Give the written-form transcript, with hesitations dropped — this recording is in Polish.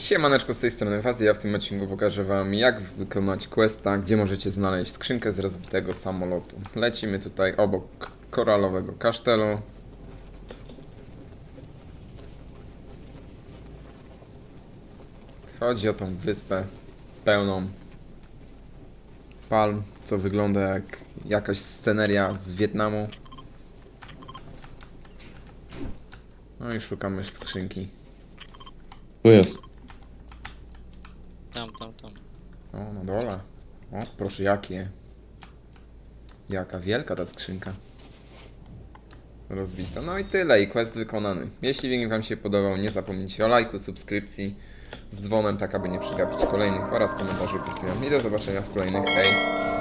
Siemaneczko, z tej strony Fazy. Ja w tym odcinku pokażę wam, jak wykonać questa, gdzie możecie znaleźć skrzynkę z rozbitego samolotu. Lecimy tutaj obok koralowego kasztelu. Chodzi o tą wyspę pełną palm, co wygląda jak jakaś sceneria z Wietnamu. No i szukamy skrzynki. Tu jest. Tam. O, na dole. O, proszę, jakie. Jaka wielka ta skrzynka. Rozbita. No i tyle, i quest wykonany. Jeśli filmik wam się podobał, nie zapomnijcie o lajku, subskrypcji z dzwonem, tak aby nie przegapić kolejnych oraz komentarzy pod filmem. I do zobaczenia w kolejnych. Hej!